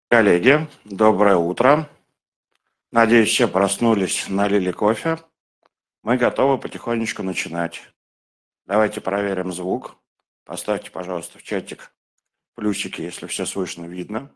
Коллеги, доброе утро. Надеюсь, все проснулись, налили кофе. Мы готовы потихонечку начинать. Давайте проверим звук. Поставьте, пожалуйста, в чатик плюсики, если все слышно, видно.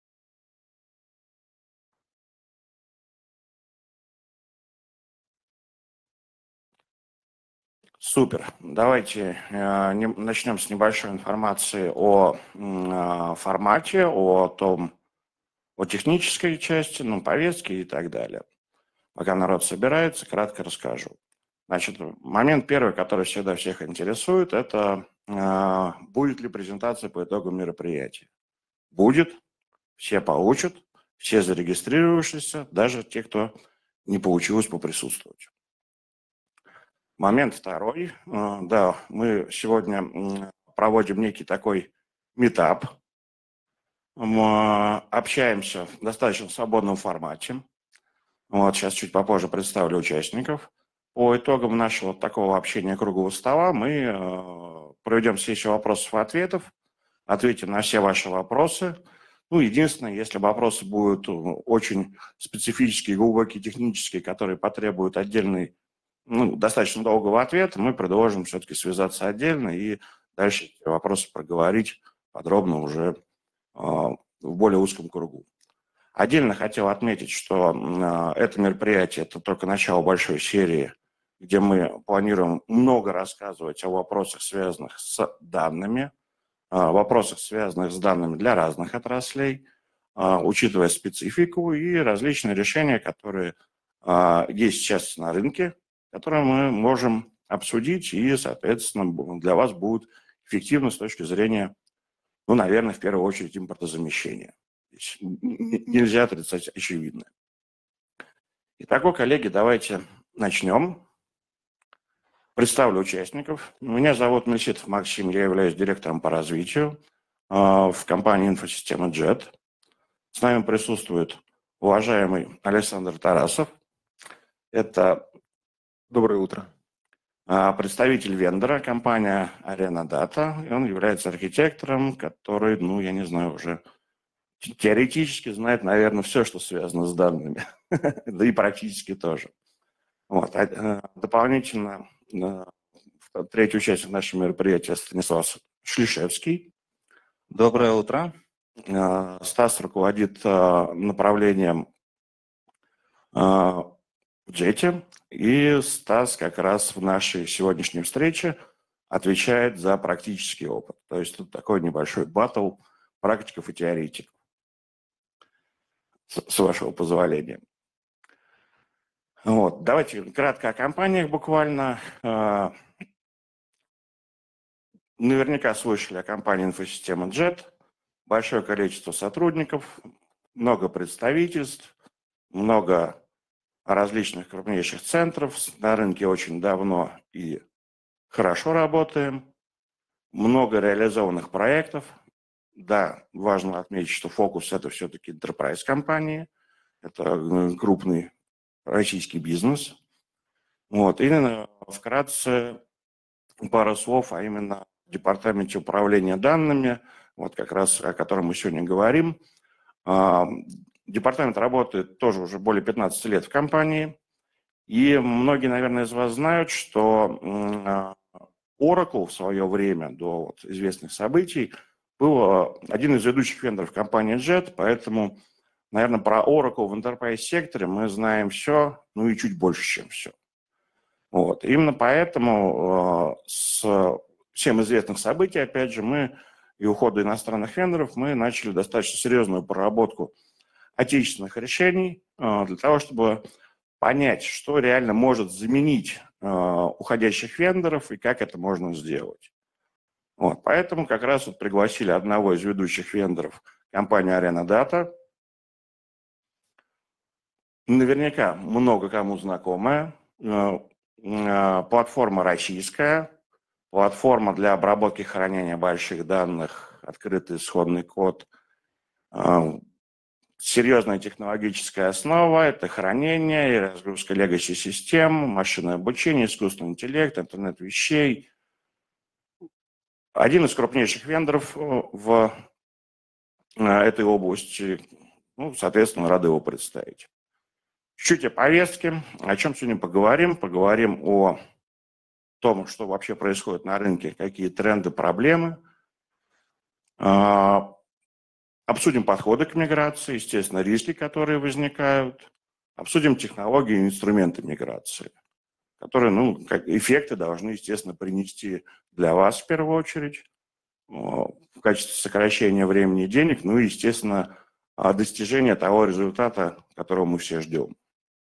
Супер. Давайте начнем с небольшой информации о формате, о технической части, повестке и так далее. Пока народ собирается, кратко расскажу. Значит, момент первый, который всегда всех интересует, это будет ли презентация по итогам мероприятия. Будет, все получат, все зарегистрировавшиеся, даже те, кто не получилось поприсутствовать. Момент второй. Да, мы сегодня проводим некий такой митап. Мы общаемся в достаточно свободном формате. Вот, сейчас чуть попозже представлю участников. По итогам нашего такого общения круглого стола мы проведем сессию вопросов и ответов, ответим на все ваши вопросы. Единственное, если вопросы будут очень специфические, глубокие, технические, которые потребуют отдельный, достаточно долгого ответа, мы предложим все-таки связаться отдельно и дальше эти вопросы проговорить подробно уже в более узком кругу. Отдельно хотел отметить, что это мероприятие – это только начало большой серии, где мы планируем много рассказывать о вопросах, связанных с данными, вопросах, связанных с данными для разных отраслей, учитывая специфику и различные решения, которые есть сейчас на рынке, которые мы можем обсудить и, соответственно, для вас будут эффективны с точки зрения, наверное, в первую очередь импортозамещения. Нельзя отрицать очевидное. Итак, коллеги, давайте начнем. Представлю участников. Меня зовут Мельситов Максим, я являюсь директором по развитию в компании «Инфосистема JET». С нами присутствует уважаемый Александр Тарасов. Это Доброе утро. Представитель вендора, компания Arena Data. И он является архитектором, который, я не знаю, уже теоретически знает, наверное, все, что связано с данными. Да и практически тоже. Дополнительно третий участник нашего мероприятия Станислав Шлишевский. Доброе утро. Стас руководит направлением в JET, и Стас как раз в нашей сегодняшней встрече отвечает за практический опыт. То есть тут такой небольшой баттл практиков и теоретиков, с вашего позволения. Давайте кратко о компаниях буквально. Наверняка слышали о компании «Инфосистема JET». Большое количество сотрудников, много представительств, много различных крупнейших центров. На рынке очень давно и хорошо работаем. Много реализованных проектов. Да, важно отметить, что фокус – это все-таки enterprise компании. Это крупный российский бизнес. И вкратце пару слов, а именно в департаменте управления данными, как раз о котором мы сегодня говорим. Департамент работает тоже уже более 15 лет в компании. И многие, наверное, из вас знают, что Oracle в свое время, до известных событий, был один из ведущих вендоров компании JET, поэтому, наверное, про Oracle в enterprise секторе мы знаем все, и чуть больше, чем все. Именно поэтому с всем известных событий, опять же, мы и ухода иностранных вендоров, мы начали достаточно серьезную проработку отечественных решений для того, чтобы понять, что реально может заменить уходящих вендоров и как это можно сделать. Поэтому как раз пригласили одного из ведущих вендоров, компанию Arena Data. Наверняка много кому знакомая. Платформа российская, платформа для обработки и хранения больших данных, открытый исходный код, серьезная технологическая основа, это хранение и разгрузка legacy-систем, машинное обучение, искусственный интеллект, интернет вещей. Один из крупнейших вендоров в этой области, Ну, соответственно, рады его представить. Чуть о повестке. О чем сегодня поговорим? Поговорим о том, что вообще происходит на рынке, какие тренды, проблемы. Обсудим подходы к миграции, естественно, риски, которые возникают. Обсудим технологии и инструменты миграции, которые, ну, как эффекты должны, естественно, принести для вас в первую очередь в качестве сокращения времени и денег, ну и, естественно, достижения того результата, которого мы все ждем.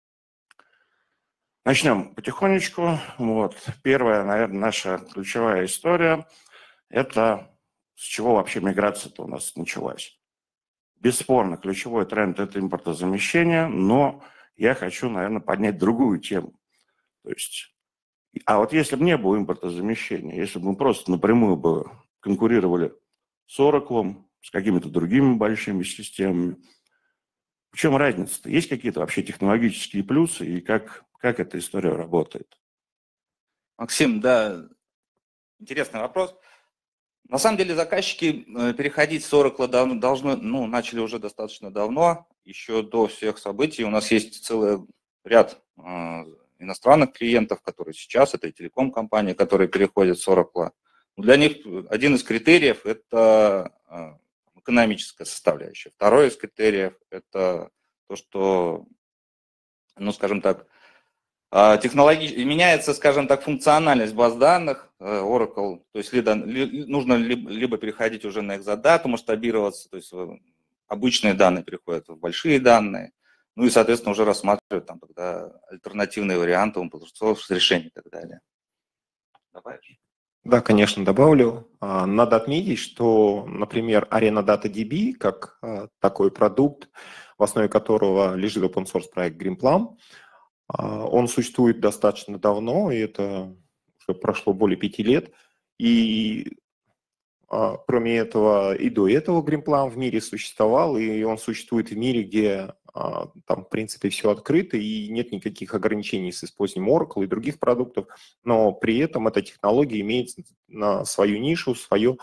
Начнем потихонечку. Вот. Первая, наверное, наша ключевая история – это с чего вообще миграция-то у нас началась. Бесспорно, ключевой тренд – это импортозамещение, но я хочу, наверное, поднять другую тему. То есть, а вот если бы не было импортозамещения, если бы мы просто напрямую бы конкурировали с Oracle, с какими-то другими большими системами, в чем разница-то? Есть какие-то вообще технологические плюсы и как эта история работает? Максим, да, интересный вопрос. На самом деле заказчики переходить с Oracle начали уже достаточно давно, еще до всех событий. У нас есть целый ряд иностранных клиентов, которые сейчас, это и телеком-компании, которые переходят с Oracle. Для них один из критериев – это экономическая составляющая. Второй из критериев – это то, что, ну, скажем так, меняется, скажем так, функциональность баз данных Oracle, то есть нужно либо переходить уже на экзодату, масштабироваться, то есть обычные данные переходят в большие данные, ну и, соответственно, уже рассматривать там тогда альтернативные варианты решений и так далее. Добавишь? Да, конечно, добавлю. Надо отметить, что, например, Arena DataDB, как такой продукт, в основе которого лежит open source проект Greenplum, он существует достаточно давно, и это уже прошло более 5 лет. И кроме этого, и до этого Greenplum в мире существовал, и он существует в мире, где там, в принципе, все открыто, и нет никаких ограничений с использованием Oracle и других продуктов, но при этом эта технология имеет на свою нишу, свою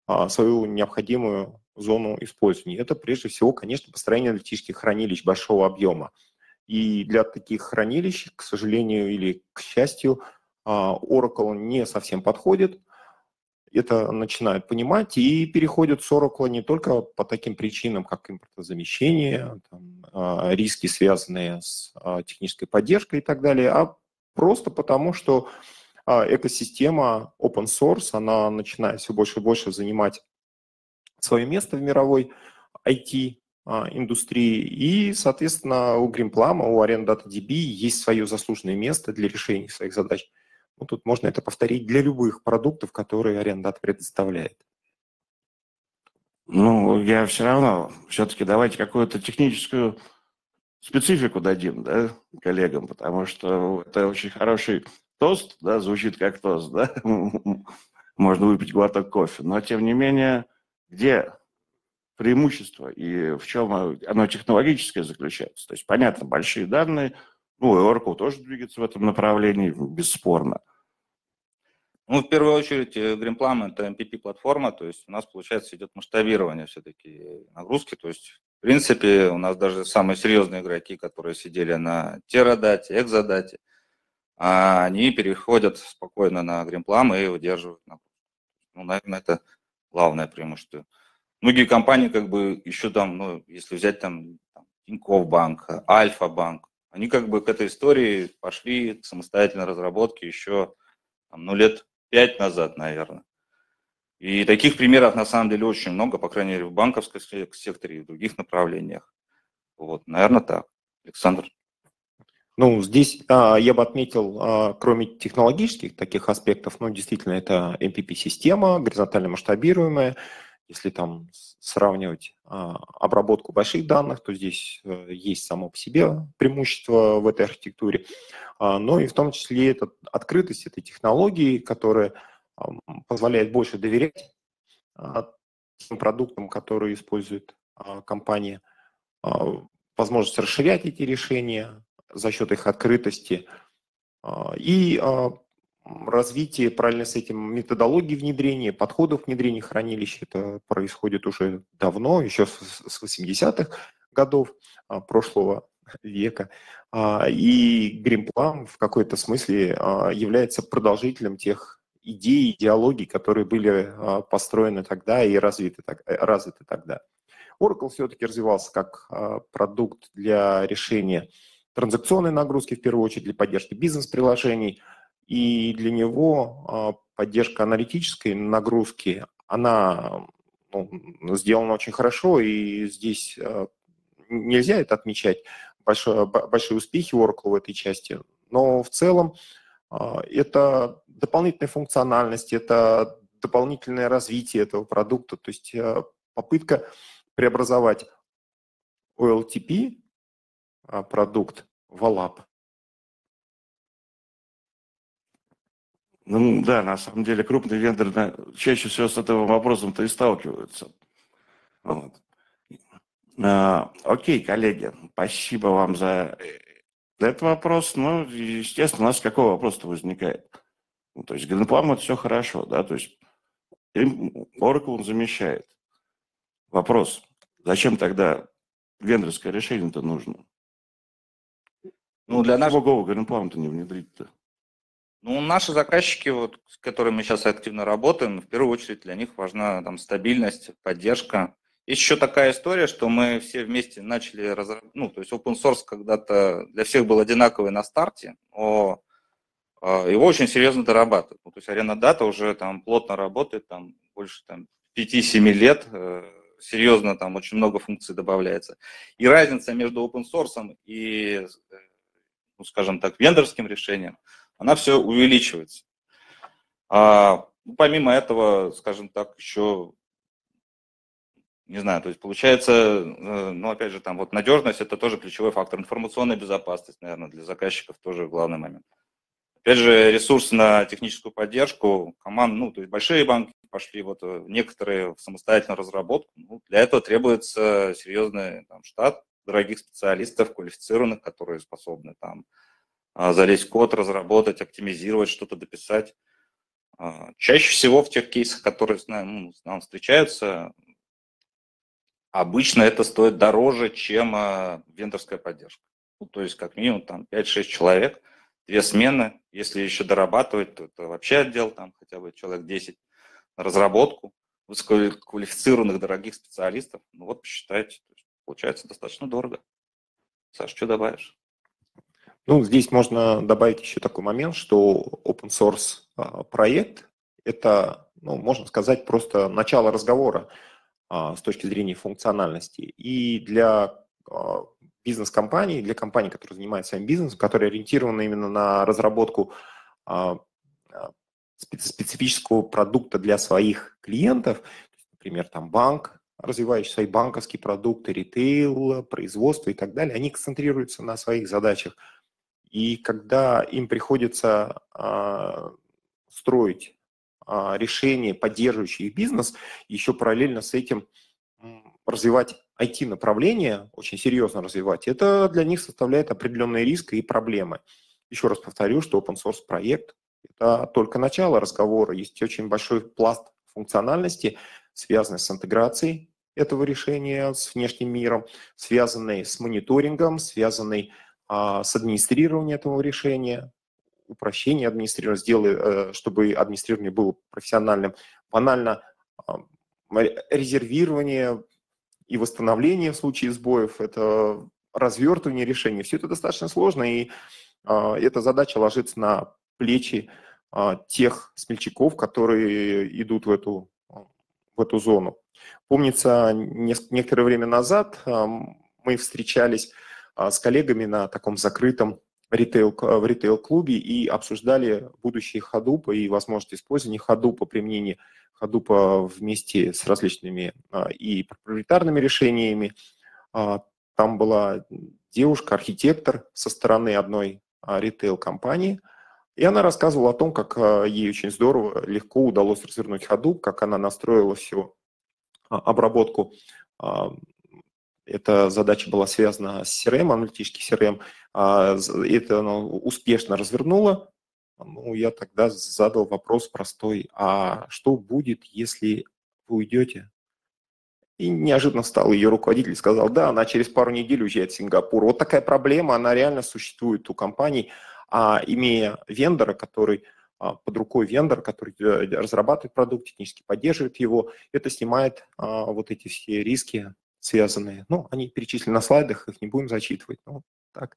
необходимую зону использования. Это, прежде всего, конечно, построение аналитических хранилищ большого объема. И для таких хранилищ, к сожалению или к счастью, Oracle не совсем подходит. Это начинают понимать и переходят с Oracle не только по таким причинам, как импортозамещение, риски, связанные с технической поддержкой и так далее, а просто потому, что экосистема open source, она начинает все больше и больше занимать свое место в мировой IT индустрии, и, соответственно, у Greenplum, у Arena DataDB есть свое заслуженное место для решения своих задач. Ну, тут можно это повторить для любых продуктов, которые Arena Data предоставляет. Ну, я все-таки давайте какую-то техническую специфику дадим, да, коллегам, потому что это очень хороший тост, да, звучит как тост, да, можно выпить глоток кофе, но, тем не менее, где преимущество и в чем оно технологическое заключается. То есть, понятно, большие данные, ну, и Oracle тоже двигается в этом направлении, бесспорно. Ну, в первую очередь, Greenplum – это MPP-платформа, то есть у нас, получается, идет масштабирование все-таки нагрузки, то есть, в принципе, у нас даже самые серьезные игроки, которые сидели на терадате, экзодате, они переходят спокойно на Greenplum и удерживают нагрузку. Ну, наверное, это главное преимущество. Многие компании, как бы, еще там, ну, если взять там Тинькофф банк, Альфа-банк, они как бы к этой истории пошли к самостоятельной разработке еще, ну, лет 5 назад, наверное. И таких примеров, на самом деле, очень много, по крайней мере, в банковском секторе и в других направлениях. Вот, наверное, так. Александр. Ну, здесь я бы отметил, кроме технологических таких аспектов, ну, действительно, это MPP-система, горизонтально масштабируемая. Если там сравнивать обработку больших данных, то здесь есть само по себе преимущество в этой архитектуре. Но и в том числе это открытость этой технологии, которая позволяет больше доверять тем продуктам, которые использует компания, возможность расширять эти решения за счет их открытости и развитие, параллельно с этим, методологии внедрения, подходов внедрения хранилищ. Это происходит уже давно, еще с 80-х годов прошлого века. И Greenplum в какой-то смысле является продолжителем тех идей, идеологий, которые были построены тогда и развиты тогда. Oracle все-таки развивался как продукт для решения транзакционной нагрузки, в первую очередь для поддержки бизнес-приложений, и для него поддержка аналитической нагрузки, она сделана очень хорошо, и здесь нельзя это отмечать, большие успехи Oracle в этой части, но в целом это дополнительная функциональность, это дополнительное развитие этого продукта, то есть попытка преобразовать OLTP продукт в OLAP. Ну да, на самом деле крупные вендоры чаще всего с этим вопросом-то и сталкиваются. Вот. Окей, коллеги, спасибо вам за этот вопрос. Ну, естественно, у нас какой вопрос-то возникает? Ну, то есть Greenplum это все хорошо, да, то есть Oracle он замещает. Вопрос, зачем тогда вендорское решение-то нужно? Ну, для нас... Чего Go Greenplum-то не внедрить-то? Ну, наши заказчики, вот, с которыми мы сейчас активно работаем, в первую очередь для них важна там стабильность, поддержка. Есть еще такая история, что мы все вместе начали ну, то есть open source когда-то для всех был одинаковый на старте, но его очень серьезно дорабатывают. Ну, то есть Arena Data уже там плотно работает, там больше там, 5-7 лет, серьезно там очень много функций добавляется. И разница между open source и, ну, скажем так, вендорским решением, она все увеличивается. Помимо этого, скажем так, еще, не знаю, то есть получается, ну, опять же, там вот надежность – это тоже ключевой фактор. Информационная безопасность, наверное, для заказчиков тоже главный момент. Опять же, ресурс на техническую поддержку команд, ну, то есть большие банки пошли, вот некоторые в самостоятельную разработку. Ну, для этого требуется серьезный там, штат дорогих специалистов, квалифицированных, которые способны там залезть в код, разработать, оптимизировать, что-то дописать. Чаще всего в тех кейсах, которые нам встречаются, обычно это стоит дороже, чем вендорская поддержка. Ну, то есть как минимум там 5-6 человек, 2 смены. Если еще дорабатывать, то это вообще отдел, там хотя бы человек 10 на разработку высококвалифицированных дорогих специалистов. Ну вот посчитайте, получается достаточно дорого. Саш, что добавишь? Ну, здесь можно добавить еще такой момент, что open source проект – это, ну, можно сказать, просто начало разговора с точки зрения функциональности. И для бизнес-компаний, для компаний, которые занимаются своим бизнесом, которые ориентированы именно на разработку специфического продукта для своих клиентов, например, там банк, развивающий свои банковские продукты, ритейл, производство и так далее, они концентрируются на своих задачах. И когда им приходится строить решения, поддерживающие их бизнес, еще параллельно с этим развивать IT-направление, очень серьезно развивать, это для них составляет определенный риск и проблемы. Еще раз повторю, что open-source проект – это только начало разговора. Есть очень большой пласт функциональности, связанный с интеграцией этого решения с внешним миром, связанный с мониторингом, связанный с администрированием этого решения, упрощение администрирования, чтобы администрирование было профессиональным, банально резервирование и восстановление в случае сбоев, это развертывание решений. Все это достаточно сложно, и эта задача ложится на плечи тех смельчаков, которые идут в эту зону. Помнится, некоторое время назад мы встречались с коллегами на таком закрытом в ритейл-клубе и обсуждали будущее Hadoop и возможность использования Hadoop, применения Hadoop вместе с различными и проприетарными решениями. Там была девушка, архитектор со стороны одной ритейл-компании, и она рассказывала о том, как ей очень здорово, легко удалось развернуть Hadoop, как она настроила всю обработку. Эта задача была связана с CRM, аналитический CRM. Это она успешно развернула. Ну, я тогда задал вопрос простой. А что будет, если вы уйдете? И неожиданно встал ее руководитель и сказал, да, она через пару недель уезжает в Сингапур. Вот такая проблема, она реально существует у компаний, имея вендора, который под рукой вендора, который разрабатывает продукт, технически поддерживает его, это снимает вот эти все риски связанные. Ну, они перечислены на слайдах, их не будем зачитывать. Ну, так.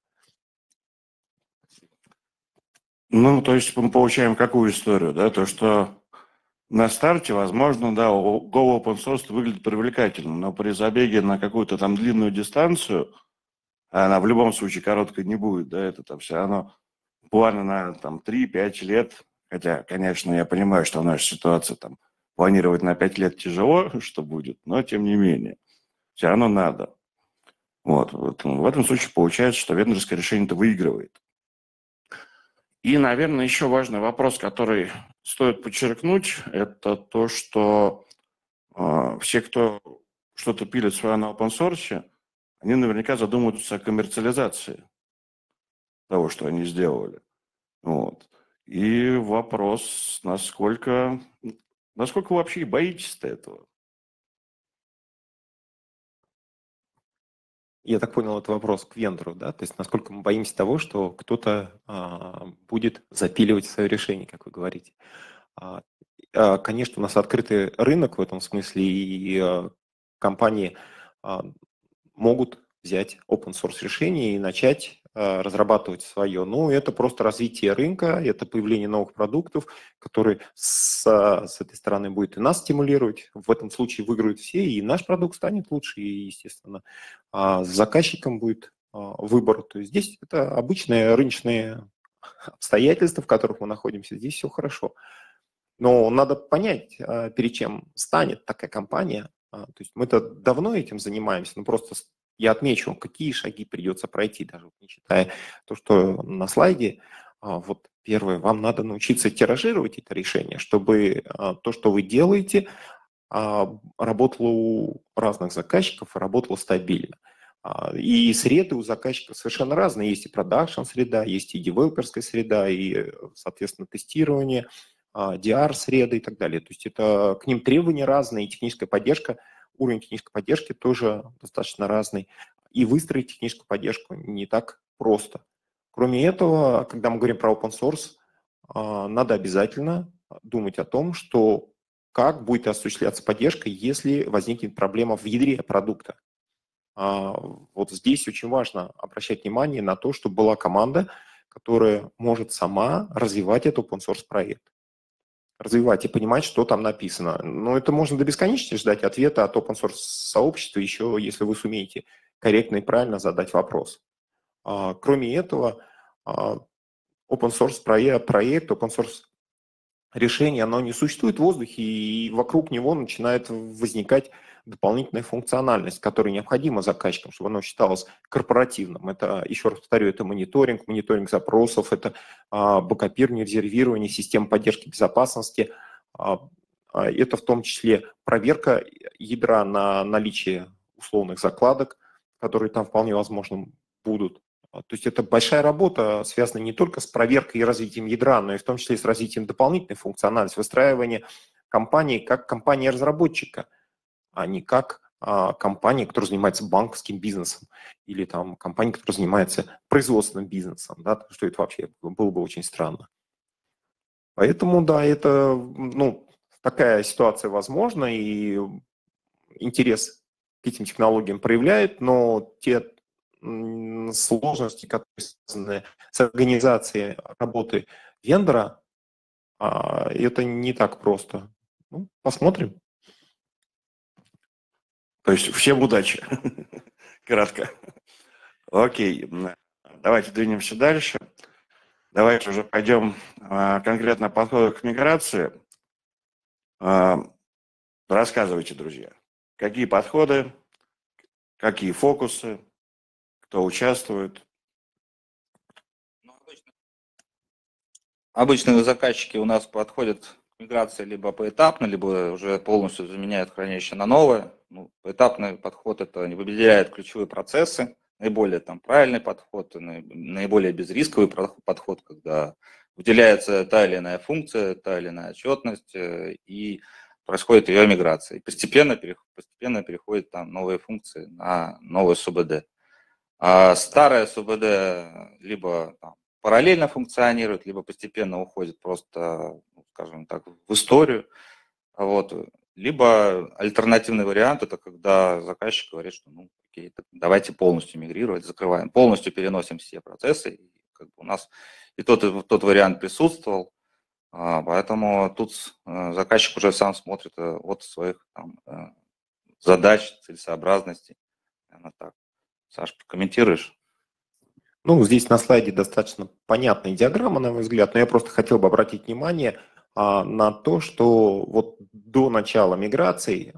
Ну, то есть мы получаем какую историю, да, то, что на старте, возможно, да, Go Open Source выглядит привлекательно, но при забеге на какую-то там длинную дистанцию, она в любом случае короткой не будет, да, это там все равно планы на там 3-5 лет, хотя, конечно, я понимаю, что в нашей ситуации там планировать на 5 лет тяжело, что будет, но тем не менее, все равно надо. Вот в этом случае получается, что вендорское решение-то выигрывает. И, наверное, еще важный вопрос, который стоит подчеркнуть, это то, что все, кто что-то пилит свое на open source, они наверняка задумываются о коммерциализации того, что они сделали. Вот. И вопрос, насколько вы вообще боитесь-то этого? Я так понял, это вопрос к вендору, да? То есть насколько мы боимся того, что кто-то будет запиливать свое решение, как вы говорите. Конечно, у нас открытый рынок в этом смысле, и компании могут взять open source решение и начать разрабатывать свое. Ну, это просто развитие рынка, это появление новых продуктов, которые с этой стороны будет и нас стимулировать. В этом случае выиграют все, и наш продукт станет лучше, и, естественно, с заказчиком будет выбор. То есть здесь это обычные рыночные обстоятельства, в которых мы находимся. Здесь все хорошо. Но надо понять, перед чем станет такая компания. То есть мы-то давно этим занимаемся, но просто я отмечу, какие шаги придется пройти, даже не читая то, что на слайде. Вот первое, вам надо научиться тиражировать это решение, чтобы то, что вы делаете, работало у разных заказчиков и работало стабильно. И среды у заказчиков совершенно разные. Есть и продакшн-среда, есть и девелоперская среда, и, соответственно, тестирование, DR-среды и так далее. То есть это к ним требования разные, и техническая поддержка, уровень технической поддержки тоже достаточно разный. И выстроить техническую поддержку не так просто. Кроме этого, когда мы говорим про open source, надо обязательно думать о том, что как будет осуществляться поддержка, если возникнет проблема в ядре продукта. Вот здесь очень важно обращать внимание на то, чтобы была команда, которая может сама развивать этот open source проект. Развивать и понимать, что там написано. Но это можно до бесконечности ждать ответа от open source сообщества, еще если вы сумеете корректно и правильно задать вопрос. Кроме этого, open source проект, open source решение, оно не существует в воздухе, и вокруг него начинает возникать дополнительная функциональность, которая необходима заказчикам, чтобы оно считалось корпоративным. Это, еще раз повторю, это мониторинг запросов, это бэкапирование, резервирование, систем поддержки безопасности. Это в том числе проверка ядра на наличие условных закладок, которые там вполне возможно будут. То есть это большая работа, связанная не только с проверкой и развитием ядра, но и в том числе с развитием дополнительной функциональности, выстраивания компании как компании-разработчика, а не как компании, которая занимается банковским бизнесом или там компании, которая занимается производственным бизнесом, да, что это вообще было бы очень странно. Поэтому, да, это, такая ситуация возможна, и интерес к этим технологиям проявляет, но те сложности, которые связаны с организацией работы вендора, это не так просто. Ну, посмотрим. То есть всем удачи. Кратко. Окей, давайте двинемся дальше. Давайте уже пойдем конкретно по подходу к миграции. Рассказывайте, друзья, какие подходы, какие фокусы, кто участвует. Обычно заказчики у нас подходят к миграции либо поэтапно, либо уже полностью заменяют хранилище на новое. Поэтапный подход – это выделяет ключевые процессы, наиболее правильный подход, наиболее безрисковый подход, когда выделяется та или иная функция, та или иная отчетность, и происходит ее миграция. И постепенно переходят там новые функции на новую СУБД. А старая СУБД либо там параллельно функционирует, либо постепенно уходит просто, скажем так, в историю. Вот. Либо альтернативный вариант – это когда заказчик говорит, что ну, окей, давайте полностью мигрировать, закрываем, полностью переносим все процессы. И как бы у нас и тот вариант присутствовал, поэтому тут заказчик уже сам смотрит от своих там, задач, целесообразностей. Наверное, так. Саш, прокомментируешь? Ну, здесь на слайде достаточно понятная диаграмма, на мой взгляд, но я просто хотел бы обратить внимание на то, что вот до начала миграции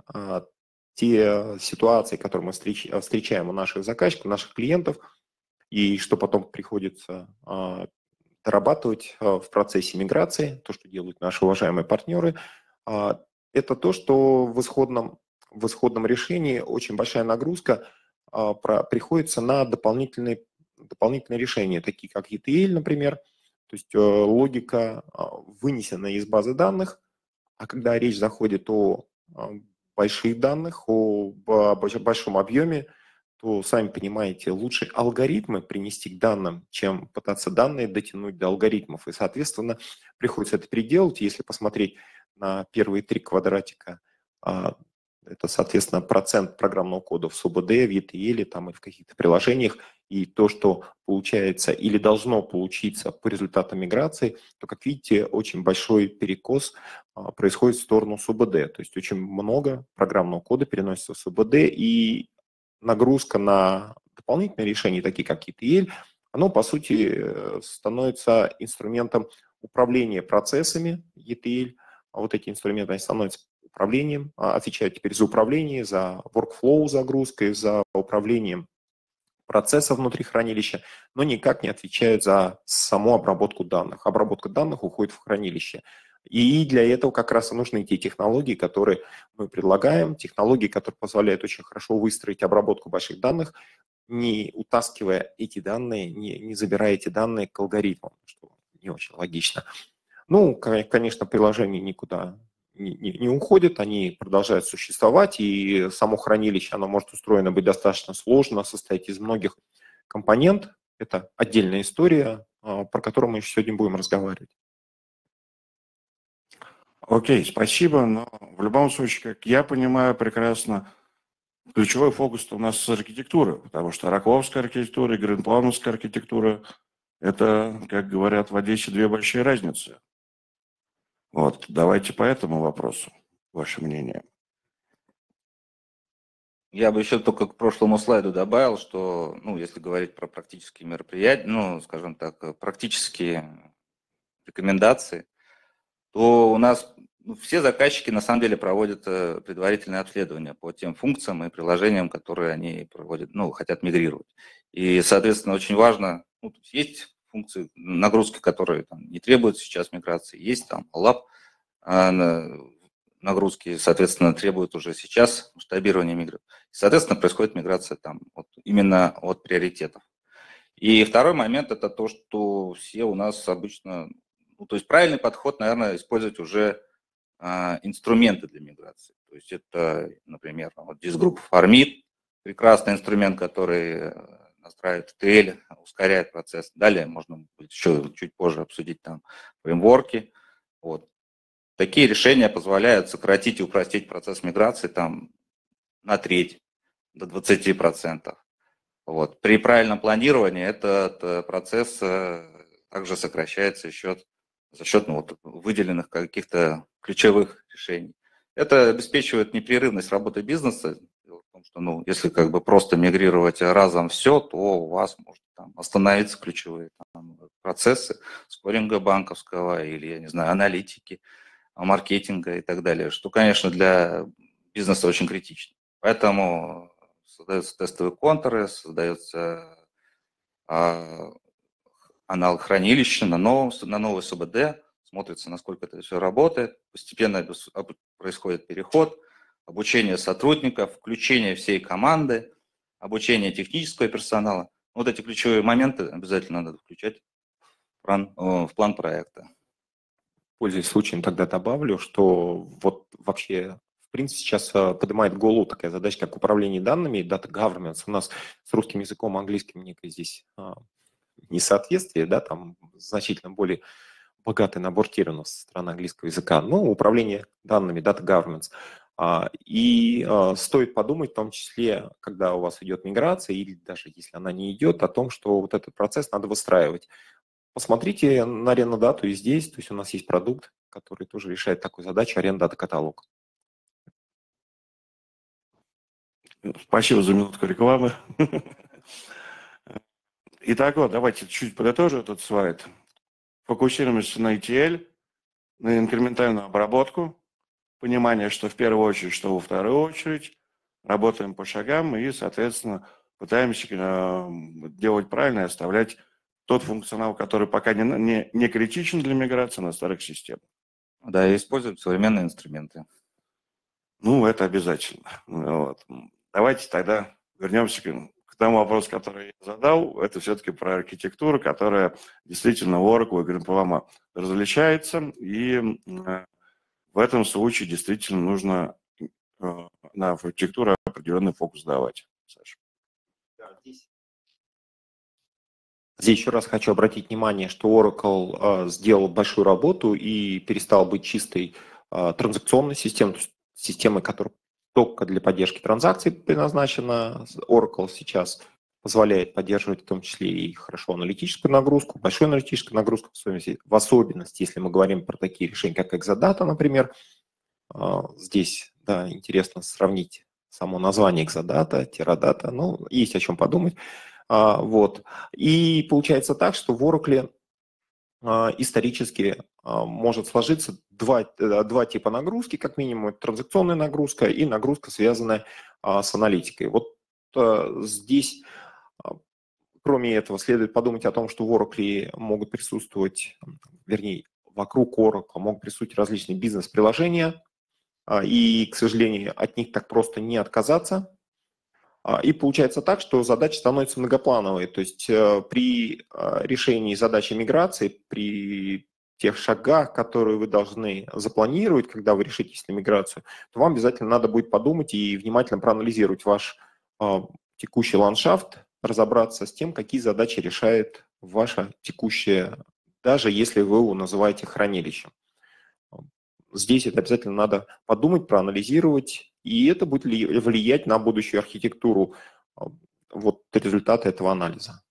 те ситуации, которые мы встречаем у наших заказчиков, у наших клиентов, и что потом приходится дорабатывать в процессе миграции, то, что делают наши уважаемые партнеры, это то, что в исходном решении очень большая нагрузка приходится на дополнительные решения, такие как ETL, например, то есть логика вынесена из базы данных, а когда речь заходит о больших данных, о большом объеме, то, сами понимаете, лучше алгоритмы принести к данным, чем пытаться данные дотянуть до алгоритмов. И, соответственно, приходится это переделать. Если посмотреть на первые 3 квадратика, это, соответственно, процент программного кода в СУБД, в ETL там, и в каких-то приложениях, и то, что получается или должно получиться по результатам миграции, то, как видите, очень большой перекос происходит в сторону СУБД. То есть очень много программного кода переносится в СУБД, и нагрузка на дополнительные решения, такие как ETL, оно, по сути, становится инструментом управления процессами ETL. А вот эти инструменты, они становятся управлением, отвечают теперь за управление, за workflow загрузкой, за управлением процесса внутри хранилища, но никак не отвечают за саму обработку данных. Обработка данных уходит в хранилище. И для этого как раз и нужны те технологии, которые мы предлагаем, технологии, которые позволяют очень хорошо выстроить обработку больших данных, не утаскивая эти данные, не забирая эти данные к алгоритмам, что не очень логично. Ну, конечно, приложения никуда не уходят, они продолжают существовать, и само хранилище, оно может устроено быть достаточно сложно, состоять из многих компонент. Это отдельная история, про которую мы еще сегодня будем разговаривать. Окей, спасибо, но в любом случае, как я понимаю прекрасно, ключевой фокус у нас с архитектуры, потому что ракловская архитектура и гринплановская архитектура – это, как говорят в Одессе, 2 большие разницы. Вот, давайте по этому вопросу ваше мнение. Я бы еще только к прошлому слайду добавил, что, ну, если говорить про практические мероприятия, ну, скажем так, практические рекомендации, то у нас все заказчики на самом деле проводят предварительное обследование по тем функциям и приложениям, которые они проводят, ну, хотят мигрировать. И, соответственно, очень важно, ну, есть функции, нагрузки, которые там, не требуют сейчас миграции, есть там лаб, нагрузки, соответственно, требуют уже сейчас масштабирования миграции. Соответственно, происходит миграция там именно от приоритетов. И второй момент – это то, что все у нас обычно, ну, то есть правильный подход, наверное, использовать уже инструменты для миграции. То есть это, например, вот DiskGroup Farmit, прекрасный инструмент, который настраивает ETL, ускоряет процесс. Далее можно будет еще чуть позже обсудить там фреймворки. Вот. Такие решения позволяют сократить и упростить процесс миграции там на треть, до 20%. Вот. При правильном планировании этот процесс также сокращается еще за счет выделенных каких-то ключевых решений. Это обеспечивает непрерывность работы бизнеса. Дело в том, что если как бы просто мигрировать разом все, то у вас может там остановиться ключевые процессы скоринга банковского или, я не знаю, аналитики, маркетинга и так далее, что, конечно, для бизнеса очень критично. Поэтому создаются тестовые контуры, создается аналог хранилища на новый СУБД, смотрится, насколько это все работает, постепенно происходит переход, обучение сотрудников, включение всей команды, обучение технического персонала. Вот эти ключевые моменты обязательно надо включать в план проекта. пользуясь случаем, тогда добавлю, что вот вообще, в принципе, сейчас поднимает голову такая задача, как управление данными, data governance. У нас с русским языком, английским некое здесь несоответствие, да, там значительно более богатый набор терминов со стороны английского языка, но управление данными, data governance. Стоит подумать, в том числе, когда у вас идет миграция, или даже если она не идет, о том, что вот этот процесс надо выстраивать. Посмотрите на арендодату и здесь, то есть у нас есть продукт, который тоже решает такую задачу, арендодата-каталог. Спасибо за минутку рекламы. Итак, вот, давайте чуть подытожим этот слайд. Фокусируемся на ETL, на инкрементальную обработку, понимание, что в первую очередь, что во вторую очередь, работаем по шагам и, соответственно, пытаемся делать правильно и оставлять тот функционал, который пока не критичен для миграции на старых системах. Да, и используют современные инструменты. Ну, это обязательно. Вот. Давайте тогда вернемся к тому вопросу, который я задал. Это все-таки про архитектуру, которая действительно у Oracle и GreenPalm различается. И в этом случае действительно нужно на архитектуру определенный фокус давать. Саша. Здесь еще раз хочу обратить внимание, что Oracle сделал большую работу и перестал быть чистой транзакционной системой, системой, которая только для поддержки транзакций предназначена. Oracle сейчас позволяет поддерживать в том числе и хорошо аналитическую нагрузку, большую аналитическую нагрузку, в особенности, если мы говорим про такие решения, как Exadata, например. Здесь, да, интересно сравнить само название Exadata, Teradata, ну, есть о чем подумать. Вот. И получается так, что в Oracle исторически может сложиться два типа нагрузки, как минимум, это транзакционная нагрузка и нагрузка, связанная с аналитикой. Вот здесь, кроме этого, следует подумать о том, что в Oracle могут присутствовать, вернее, вокруг Oracle могут присутствовать различные бизнес-приложения, и, к сожалению, от них так просто не отказаться. И получается так, что задача становится многоплановой. То есть при решении задачи миграции, при тех шагах, которые вы должны запланировать, когда вы решитесь на миграцию, то вам обязательно надо будет подумать и внимательно проанализировать ваш текущий ландшафт, разобраться с тем, какие задачи решает ваше текущее, даже если вы его называете хранилищем. Здесь это обязательно надо подумать, проанализировать, и это будет влиять на будущую архитектуру, вот результаты этого анализа.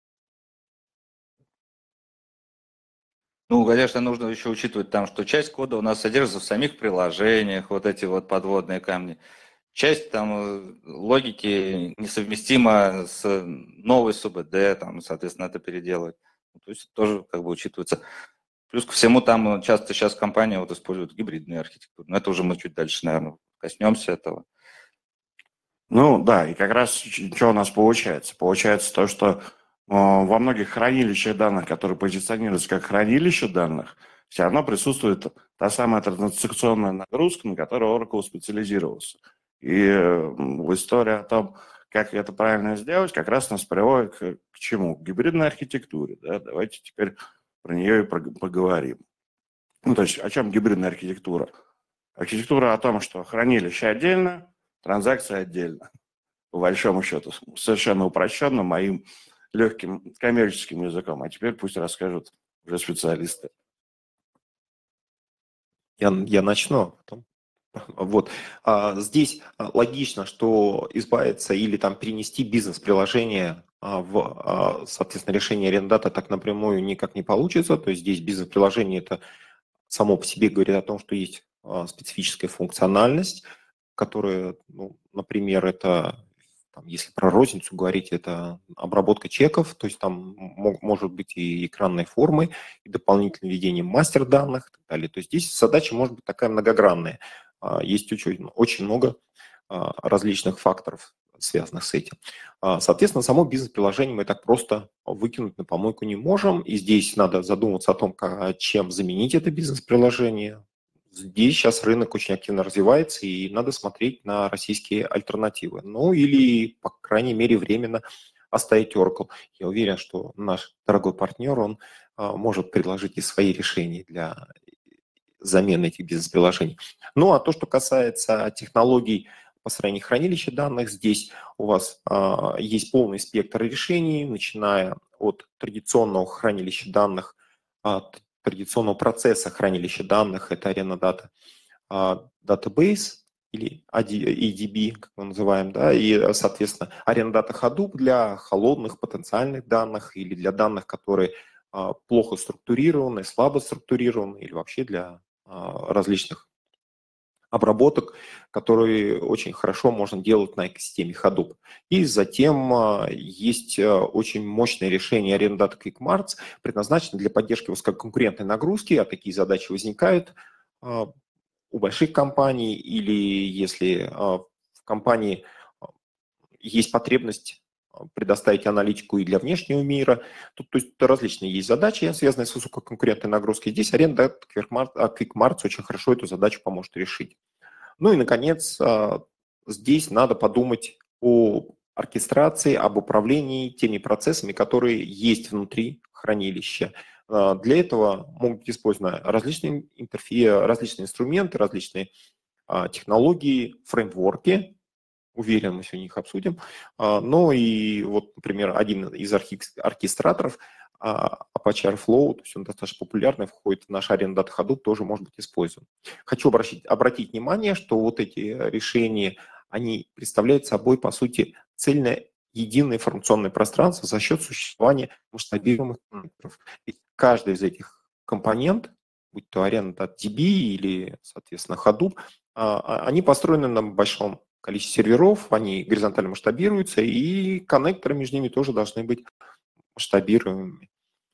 Ну, конечно, нужно еще учитывать там, что часть кода у нас содержится в самих приложениях, вот эти вот подводные камни. Часть там логики несовместима с новой СУБД, там, соответственно, это переделать. То есть тоже как бы учитывается. Плюс ко всему там часто сейчас компании вот используют гибридные архитектуры. Но это уже мы чуть дальше, наверное, коснемся этого. Ну да, и как раз что у нас получается? Получается то, что во многих хранилищах данных, которые позиционируются как хранилище данных, все равно присутствует та самая транзакционная нагрузка, на которую Oracle специализировался. И история о том, как это правильно сделать, как раз нас приводит к чему? К гибридной архитектуре. Да? Давайте теперь про нее и поговорим. Ну, то есть о чем гибридная архитектура? Архитектура о том, что хранилище отдельно, транзакция отдельно. По большому счету, совершенно упрощенно, моим легким коммерческим языком. А теперь пусть расскажут уже специалисты. Я начну, потом. Вот. Здесь логично, что избавиться или там перенести бизнес-приложение в, соответственно, решение арендата так напрямую никак не получится. То есть здесь бизнес-приложение это само по себе говорит о том, что есть специфическая функциональность, которая, ну, например, это, там, если про розницу говорить, это обработка чеков, то есть там может быть и экранной формы, и дополнительное введение мастер данных и так далее. То есть здесь задача может быть такая многогранная. Есть очень много различных факторов, связанных с этим. Соответственно, само бизнес-приложение мы так просто выкинуть на помойку не можем, и здесь надо задуматься о том, чем заменить это бизнес-приложение. Здесь сейчас рынок очень активно развивается, и надо смотреть на российские альтернативы. Ну или, по крайней мере, временно оставить Oracle. Я уверен, что наш дорогой партнер, он может предложить и свои решения для замены этих бизнес-приложений. Ну, а то, что касается технологий построения хранилища данных, здесь у вас есть полный спектр решений, начиная от традиционного хранилища данных, традиционного процесса хранилища данных, это Arena Database или ADB, как мы называем, да, и, соответственно, Arena Data Hadoop для холодных потенциальных данных или для данных, которые плохо структурированы, слабо структурированы или вообще для различных обработок, которые очень хорошо можно делать на экосистеме Hadoop. И затем есть очень мощное решение Arena Data QuickMarts, предназначенное для поддержки высококонкурентной нагрузки, а такие задачи возникают у больших компаний или если в компании есть потребность предоставить аналитику и для внешнего мира. Тут, то есть, различные есть задачи, связанные с высококонкурентной нагрузкой. Здесь Arena Data QuickMarts очень хорошо эту задачу поможет решить. Ну и, наконец, здесь надо подумать о оркестрации, об управлении теми процессами, которые есть внутри хранилища. Для этого могут быть использованы различные интерфейсы, различные инструменты, различные технологии, фреймворки. Уверен, мы сегодня их обсудим. Ну и вот, например, один из оркестраторов Apache Airflow, то есть он достаточно популярный, входит в наш Arena Data Hadoop, тоже может быть использован. Хочу обратить внимание, что вот эти решения, они представляют собой, по сути, цельное единое информационное пространство за счет существования масштабируемых коннекторов. И каждый из этих компонентов, будь то Arena.db или, соответственно, Hadoop, они построены на большом количестве серверов, они горизонтально масштабируются, и коннекторы между ними тоже должны быть масштабируемыми.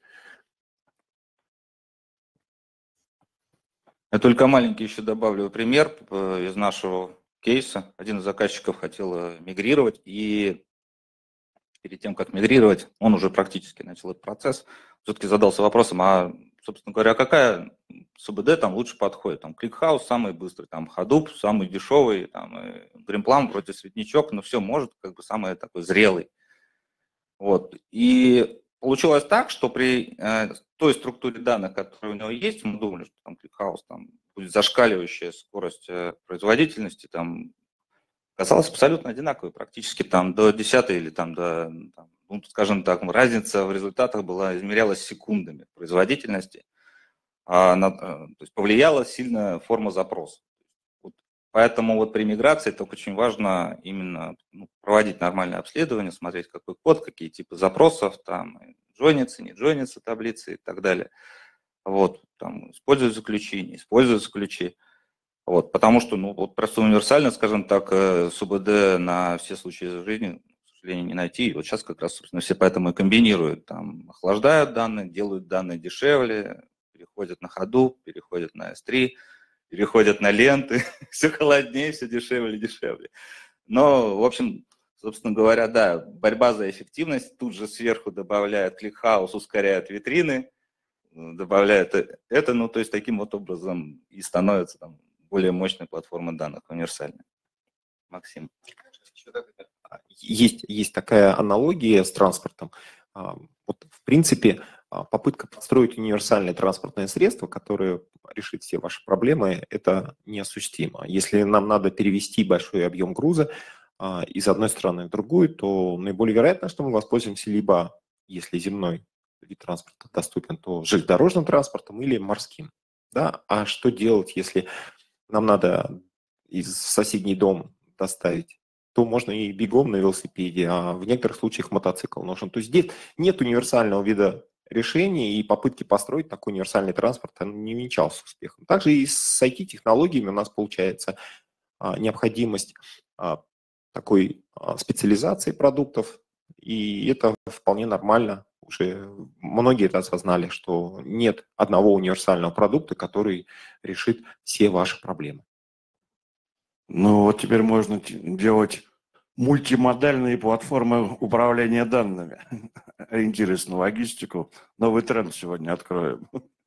Я только маленький еще добавлю пример из нашего кейса. Один из заказчиков хотел мигрировать, и перед тем, как мигрировать, он уже практически начал этот процесс, все-таки задался вопросом, а, собственно говоря, какая СУБД там лучше подходит? Там ClickHouse самый быстрый, там Hadoop самый дешевый, там Greenplum вроде светнячок, но все может, как бы самый такой зрелый. Вот. И получилось так, что при той структуре данных, которая у него есть, мы думали, что там ClickHouse там будет зашкаливающая скорость производительности, там казалось абсолютно одинаковой, практически там до 10 или там до, ну, скажем так, разница в результатах была, измерялась секундами производительности, то есть повлияла сильно форма запроса. Вот, поэтому вот при миграции так очень важно именно проводить нормальное обследование, смотреть, какой код, какие типы запросов, там, джойнится, не джойнится таблицы и так далее. Вот, там, использовать заключение, использовать ключи. Вот, потому что, ну, вот просто универсально, скажем так, СУБД на все случаи жизни, к сожалению, не найти. И вот сейчас как раз, собственно, все поэтому и комбинируют. Там, охлаждают данные, делают данные дешевле, переходят на Hadoop, переходят на S3, переходят на ленты. Все холоднее, все дешевле. Но, в общем, собственно говоря, да, борьба за эффективность. Тут же сверху добавляют ClickHouse, ускоряют витрины, добавляют это. Ну, то есть таким вот образом и становится там более мощная платформа данных, универсальная. Максим. Есть такая аналогия с транспортом. Вот, в принципе, попытка построить универсальное транспортное средство, которое решит все ваши проблемы, это неосуществимо. Если нам надо перевести большой объем груза из одной страны в другую, то наиболее вероятно, что мы воспользуемся либо, если земной вид транспорта доступен, то железнодорожным транспортом или морским. Да? А что делать, если нам надо из соседний дом доставить, то можно и бегом на велосипеде, а в некоторых случаях мотоцикл нужен. То есть здесь нет универсального вида решения, и попытки построить такой универсальный транспорт не увенчался успехом. Также и с IT-технологиями у нас получается необходимость такой специализации продуктов, и это вполне нормально. Уже многие это осознали, что нет одного универсального продукта, который решит все ваши проблемы. Ну вот теперь можно делать мультимодальные платформы управления данными. Ориентируясь на логистику. Новый тренд сегодня откроем.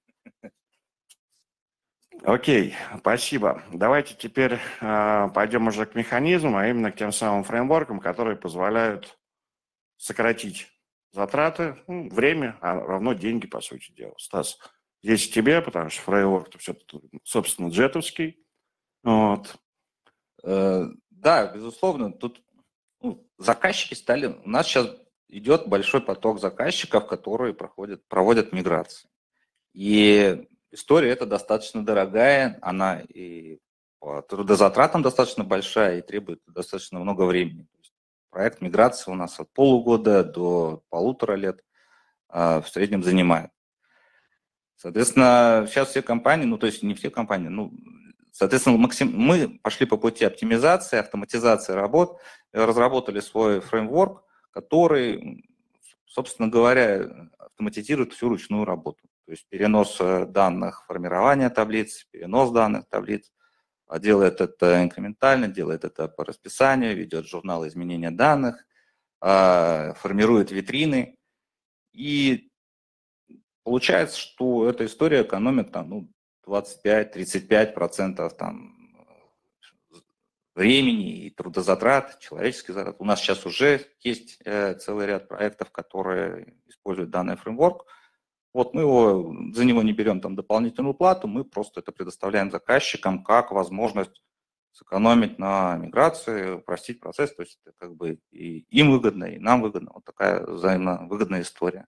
Окей, спасибо. Давайте теперь пойдем уже к механизмам, а именно к тем самым фреймворкам, которые позволяют сократить затраты, время, равно деньги, по сути дела. Стас, здесь тебе, потому что фреймворк все, собственно, джетовский. Вот. Да, безусловно, тут заказчики стали... У нас сейчас идет большой поток заказчиков, которые проводят миграции. И история эта достаточно дорогая, она и по трудозатратам достаточно большая и требует достаточно много времени. Проект миграции у нас от полугода до 1,5 лет в среднем занимает. Соответственно, сейчас все компании, ну то есть не все компании, соответственно, мы пошли по пути оптимизации, автоматизации работ, разработали свой фреймворк, который, собственно говоря, автоматизирует всю ручную работу. То есть перенос данных, формирование таблиц, перенос данных таблиц, делает это инкрементально, делает это по расписанию, ведет журнал изменения данных, формирует витрины. И получается, что эта история экономит там, 25-35% там, времени и трудозатрат, человеческих затрат. У нас сейчас уже есть целый ряд проектов, которые используют данный фреймворк. Вот мы за него не берем там дополнительную плату, мы просто это предоставляем заказчикам как возможность сэкономить на миграции, упростить процесс. То есть это как бы и им выгодно, и нам выгодно. Вот такая взаимовыгодная история.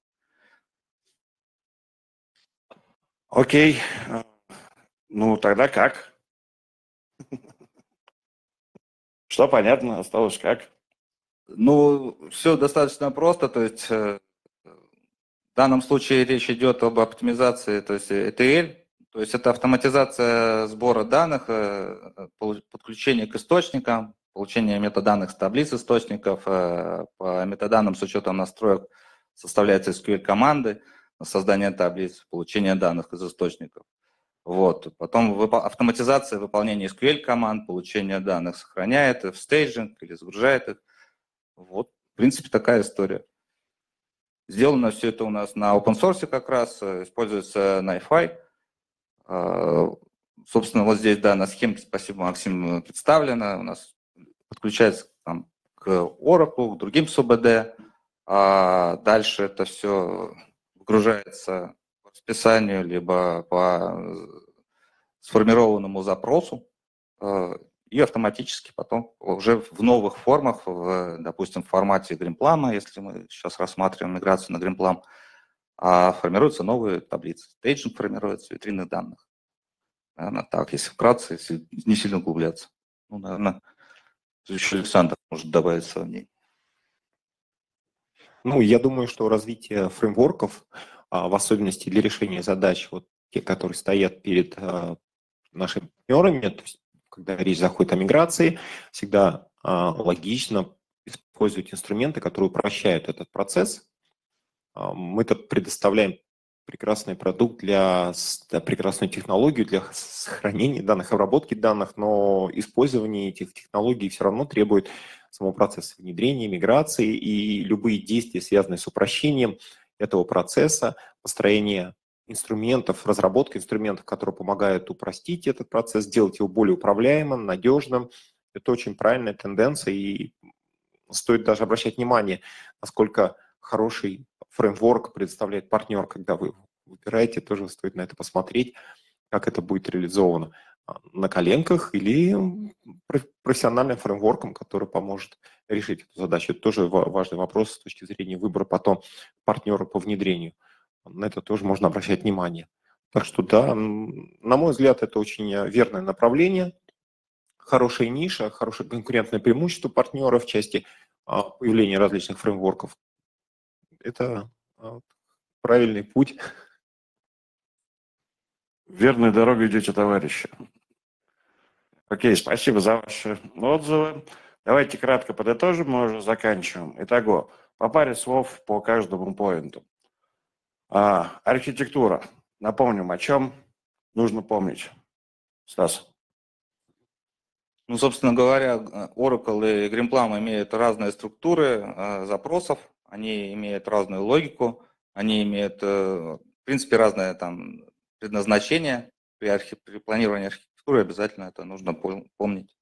Окей. Ну, тогда как? Что понятно, осталось как? Ну, все достаточно просто. То есть в данном случае речь идет об оптимизации, то есть ETL. То есть это автоматизация сбора данных, подключение к источникам, получение метаданных с таблиц источников. По метаданным с учетом настроек составляются SQL-команды на создание таблиц, получение данных из источников. Вот. Потом автоматизация выполнения SQL-команд, получение данных сохраняет их в стейджинг или загружает их. Вот, в принципе, такая история. Сделано все это у нас на open source как раз, используется NiFi. Собственно, вот здесь, да, на схемке, спасибо, Максим, представлено. У нас подключается там, к Oracle, к другим СУБД. А дальше это все вгружается по расписанию, либо по сформированному запросу. И автоматически потом уже в новых формах, допустим, в формате Гримплама, если мы сейчас рассматриваем миграцию на Гримплам, формируются новые таблицы. Стейджинг формируется, витрины данных. Наверное, так, если вкратце, если не сильно углубляться. Ну, наверное, еще Александр может добавить свое мнение. Ну, я думаю, что развитие фреймворков, в особенности для решения задач, вот те, которые стоят перед нашими партнерами, то есть когда речь заходит о миграции, всегда логично использовать инструменты, которые упрощают этот процесс. Мы-то предоставляем прекрасный продукт прекрасную технологию для сохранения данных, обработки данных, но использование этих технологий все равно требует самого процесса внедрения, миграции, и любые действия, связанные с упрощением этого процесса, построение инструментов, разработка инструментов, которые помогают упростить этот процесс, сделать его более управляемым, надежным. Это очень правильная тенденция, и стоит даже обращать внимание, насколько хороший фреймворк предоставляет партнер, когда вы выбираете, тоже стоит на это посмотреть, как это будет реализовано на коленках или профессиональным фреймворком, который поможет решить эту задачу. Это тоже важный вопрос с точки зрения выбора потом партнера по внедрению. На это тоже можно обращать внимание. Так что да, на мой взгляд, это очень верное направление, хорошая ниша, хорошее конкурентное преимущество партнера в части появления различных фреймворков. Это правильный путь. Верной дорогой идете, товарищи. Окей, спасибо за ваши отзывы. Давайте кратко подытожим, мы уже заканчиваем. Итого, по паре слов по каждому поинту. Архитектура. Напомним, о чем нужно помнить. Стас. Ну, собственно говоря, Oracle и Greenplum имеют разные структуры запросов, они имеют разную логику, они имеют, в принципе, разное там предназначение. При планировании архитектуры обязательно это нужно помнить.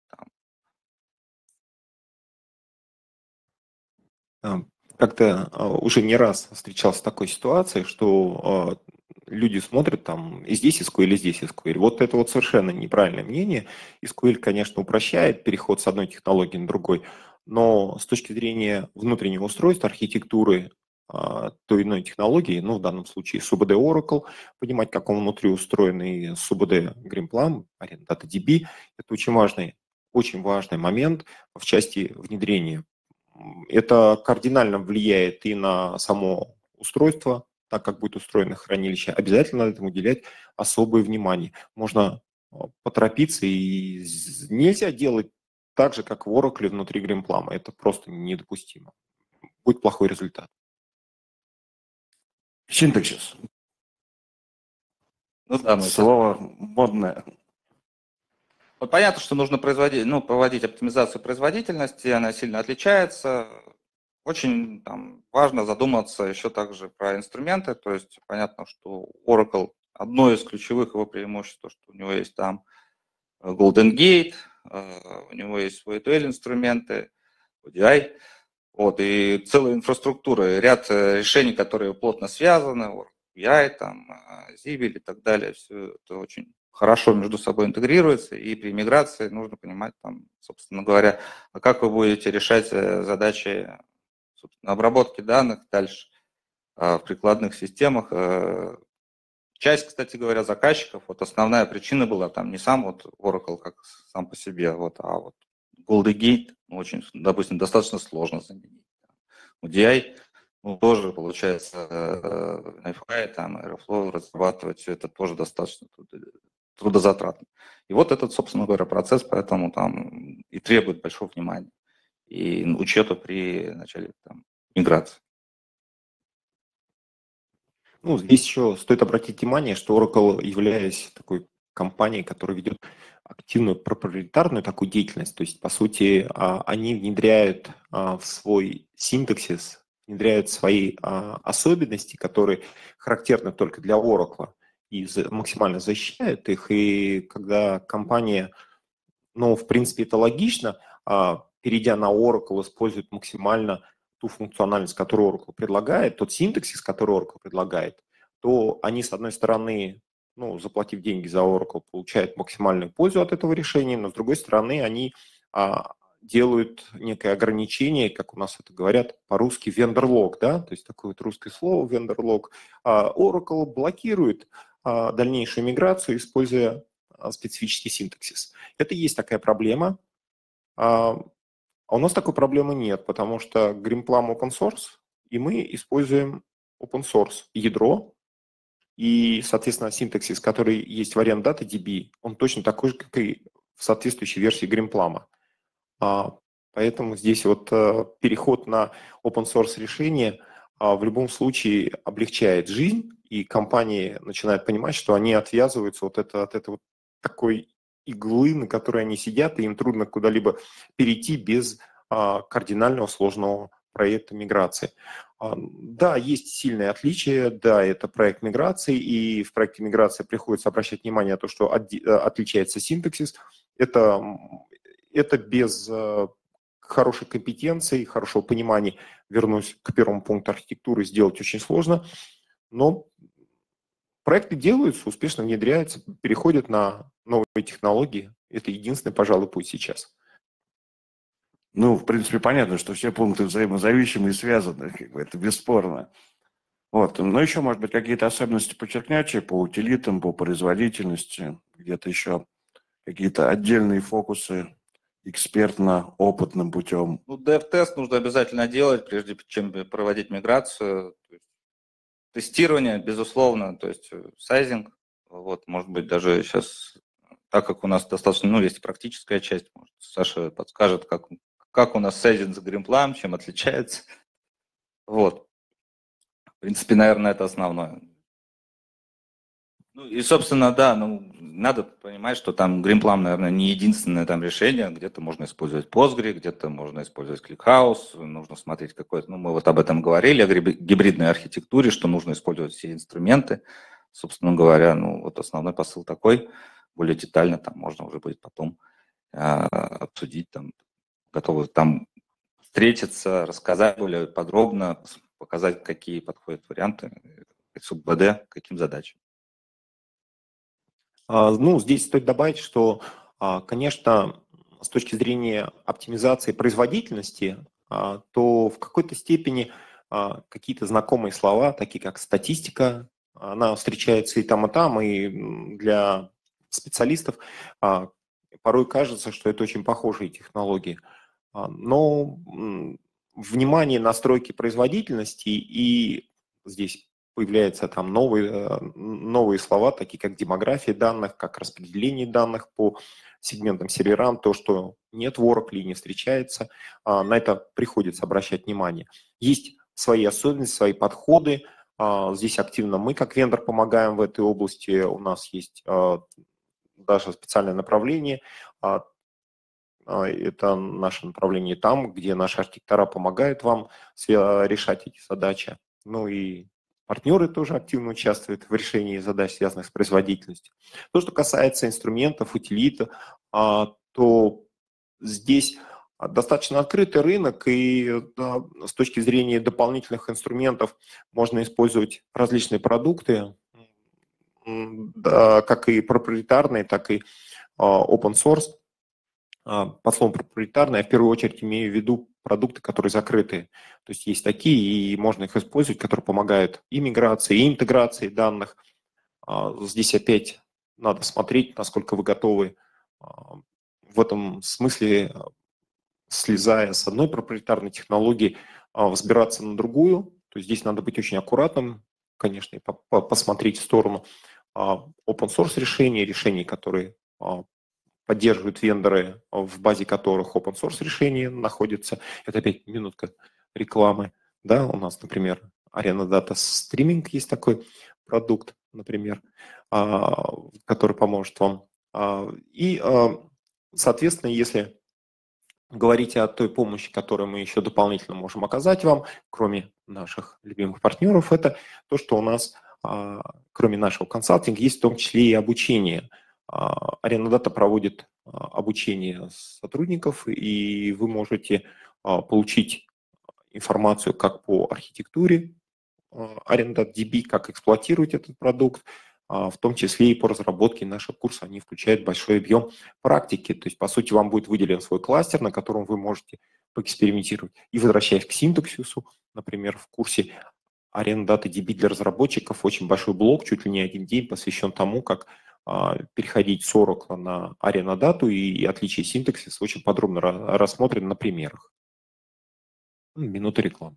Как-то уже не раз встречался с такой ситуацией, что люди смотрят там и здесь SQL, и здесь SQL. Вот это вот совершенно неправильное мнение. SQL, конечно, упрощает переход с одной технологии на другой, но с точки зрения внутреннего устройства, архитектуры той иной технологии, ну, в данном случае SUBD Oracle, понимать, как он внутри устроен, и SUBD Greenplum, Arena DataDB, это очень важный момент в части внедрения. Это кардинально влияет и на само устройство, так как будет устроено хранилище. Обязательно надо этому уделять особое внимание. Можно поторопиться, и нельзя делать так же, как в Oracle внутри Greenplum. Это просто недопустимо. Будет плохой результат. Синтаксис. Ну да, Слово модное. Вот понятно, что нужно проводить оптимизацию производительности, она сильно отличается. Очень там, важно задуматься еще также про инструменты, то есть понятно, что Oracle, одно из ключевых его преимуществ, то, что у него есть там Golden Gate, у него есть свой ETL-инструменты, ODI, вот, и целая инфраструктура, и ряд решений, которые плотно связаны, ODI, там, Zibel и так далее, все это очень хорошо между собой интегрируется, и при миграции нужно понимать, там, собственно говоря, как вы будете решать задачи обработки данных дальше в прикладных системах. Часть, кстати говоря, заказчиков, вот основная причина была там не сам вот Oracle как сам по себе, вот, а вот Golden Gate, очень, допустим, достаточно сложно заменить. UDI, тоже получается NiFi, там, Airflow разрабатывать, все это тоже достаточно трудозатратно. И вот этот, собственно говоря, процесс, поэтому там и требует большого внимания и учета при начале там, миграции. Ну, здесь еще стоит обратить внимание, что Oracle, являясь такой компанией, которая ведет активную проприетарную такую деятельность, то есть, по сути, они внедряют в свой синтаксис, внедряют свои особенности, которые характерны только для Oracle, и максимально защищают их. И когда компания, ну, в принципе, это логично, перейдя на Oracle, использует максимально ту функциональность, которую Oracle предлагает, тот синтаксис, который Oracle предлагает, то они, с одной стороны, ну, заплатив деньги за Oracle, получают максимальную пользу от этого решения, но с другой стороны, они делают некое ограничение, как у нас это говорят по-русски, vendor-lock, да, то есть такое вот русское слово vendor-lock. Oracle блокирует дальнейшую миграцию, используя специфический синтаксис. Это и есть такая проблема. А у нас такой проблемы нет, потому что Greenplum open source, и мы используем open source ядро, и, соответственно, синтаксис, который есть в Arena DataDB, он точно такой же, как и в соответствующей версии Greenplum. Поэтому здесь вот переход на open source решение в любом случае облегчает жизнь, и компании начинают понимать, что они отвязываются от этой вот такой иглы, на которой они сидят, и им трудно куда-либо перейти без кардинального сложного проекта миграции. Да, есть сильные отличия, да, это проект миграции, и в проекте миграции приходится обращать внимание на то, что отличается синтаксис. Это без хорошей компетенции, хорошего понимания, вернусь к первому пункту архитектуры, сделать очень сложно, но проекты делаются, успешно внедряются, переходят на новые технологии. Это единственный, пожалуй, путь сейчас. Ну, в принципе, понятно, что все пункты взаимозависимы и связаны, как бы, это бесспорно. Вот. Но еще, может быть, какие-то особенности подчеркнете по утилитам, по производительности, где-то еще какие-то отдельные фокусы экспертно-опытным путем. Ну, dev-тест нужно обязательно делать, прежде чем проводить миграцию. Тестирование, безусловно, то есть сайзинг. Вот, может быть, даже сейчас, так как у нас достаточно, ну, есть практическая часть, может, Саша подскажет, как у нас сайзинг с Greenplum, чем отличается. Вот. В принципе, наверное, это основное. Ну и, собственно, да, ну, надо понимать, что там Greenplum, наверное, не единственное там решение. Где-то можно использовать Postgre, где-то можно использовать ClickHouse. Нужно смотреть какое-то, ну, мы вот об этом говорили, о гибридной архитектуре, что нужно использовать все инструменты. Собственно говоря, ну, вот основной посыл такой. Более детально там можно уже будет потом обсудить, там, готовы там встретиться, рассказать более подробно, показать, какие подходят варианты СУБД, каким задачам. Ну, здесь стоит добавить, что, конечно, с точки зрения оптимизации производительности, то в какой-то степени какие-то знакомые слова, такие как статистика, она встречается и там, и для специалистов порой кажется, что это очень похожие технологии. Но внимание настройки производительности, и здесь появляются там новые слова, такие как демография данных, как распределение данных по сегментам серверам, то, что нет в Oracle и не встречается, на это приходится обращать внимание. Есть свои особенности, свои подходы. Здесь активно мы, как вендор, помогаем в этой области. У нас есть даже специальное направление. Это наше направление там, где наши архитектора помогают вам решать эти задачи. Ну и партнеры тоже активно участвуют в решении задач, связанных с производительностью. То, что касается инструментов, утилит, то здесь достаточно открытый рынок, и с точки зрения дополнительных инструментов можно использовать различные продукты, как и проприетарные, так и open source. Под словом проприетарные, я в первую очередь имею в виду продукты, которые закрыты. То есть есть такие, и можно их использовать, которые помогают и миграции, и интеграции данных. Здесь опять надо смотреть, насколько вы готовы в этом смысле, слезая с одной проприетарной технологии, взбираться на другую. То есть здесь надо быть очень аккуратным, конечно, и посмотреть в сторону open source решений, которые поддерживают вендоры, в базе которых open source решения находятся. Это опять минутка рекламы. Да, у нас, например, Arena Data Streaming есть такой продукт, например, который поможет вам. И, соответственно, если говорить о той помощи, которую мы еще дополнительно можем оказать вам, кроме наших любимых партнеров, это то, что у нас, кроме нашего консалтинга, есть в том числе и обучение. Arena Data проводит обучение сотрудников, и вы можете получить информацию как по архитектуре Arena Data DB, как эксплуатировать этот продукт, в том числе и по разработке наших курсов. Они включают большой объем практики. То есть, по сути, вам будет выделен свой кластер, на котором вы можете поэкспериментировать. И возвращаясь к синтаксису, например, в курсе Arena Data DB для разработчиков очень большой блок, чуть ли не один день посвящен тому, как переходить с Oracle на Arena Data, и отличие синтаксиса очень подробно рассмотрено на примерах. Минута рекламы.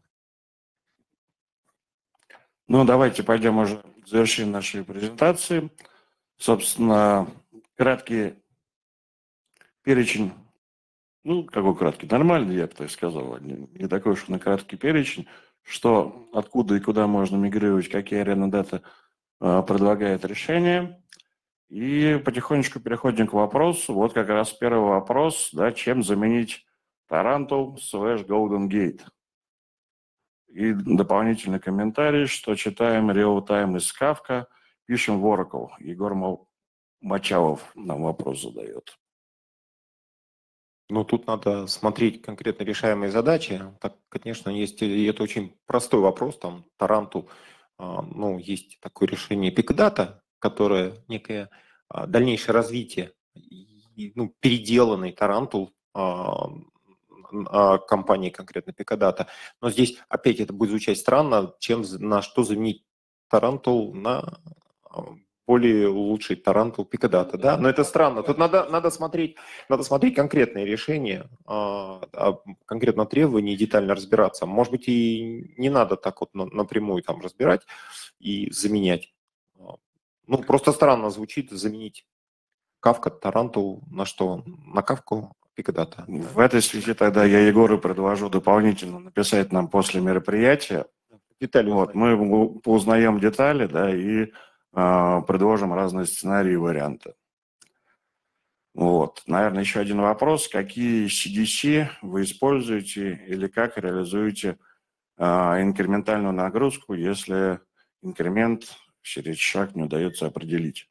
Ну, давайте пойдем уже к завершению нашей презентации. Собственно, краткий перечень. Ну, какой краткий? Нормальный, я бы так сказал. Не такой уж на краткий перечень, что, откуда и куда можно мигрировать, какие Arena Data предлагает решения. И потихонечку переходим к вопросу. Вот как раз первый вопрос, да, чем заменить Tarantul / Golden Gate. И дополнительный комментарий, что читаем real-time из Kafka, пишем в Oracle. Егор Мочалов нам вопрос задает. Ну, тут надо смотреть конкретно решаемые задачи. Так, конечно, есть, и это очень простой вопрос, там, Tarantul, ну, есть такое решение Picdata, которое некое дальнейшее развитие, ну, переделанный Tarantul компании конкретно Picdata. Но здесь опять это будет звучать странно, на что заменить Tarantul на более лучший Tarantul Picdata, да? Но это странно. Тут надо смотреть конкретные решения, конкретно требования и детально разбираться. Может быть, и не надо так вот напрямую там разбирать и заменять. Ну, просто странно звучит заменить Kafka Tarantul на что? На Kafka Picdata. В этой связи тогда я Егору предложу дополнительно написать нам после мероприятия. Детали вот, мы узнаем детали, да, и предложим разные сценарии и варианты. Вот. Наверное, еще один вопрос. Какие CDC вы используете или как реализуете инкрементальную нагрузку, если инкремент через шаг не удается определить?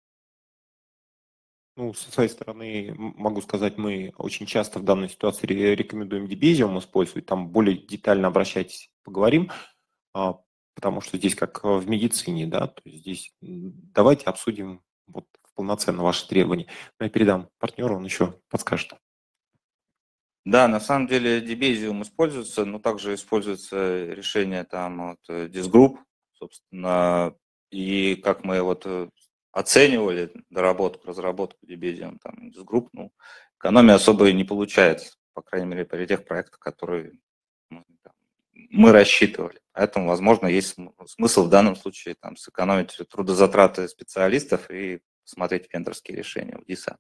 Ну, со своей стороны могу сказать, мы очень часто в данной ситуации рекомендуем Debezium использовать. Там более детально обращайтесь, поговорим. Потому что здесь как в медицине, да, то есть здесь давайте обсудим вот полноценно ваши требования. Но я передам партнеру, он еще подскажет. Да, на самом деле Debezium используется, но также используется решение там от Disgroup, собственно, и как мы вот оценивали доработку, разработку Debezium, там, Disgroup, ну, экономия особо и не получается, по крайней мере, при тех проектах, которые мы рассчитывали. Поэтому, возможно, есть смысл в данном случае там сэкономить трудозатраты специалистов и посмотреть вендорские решения у DISA.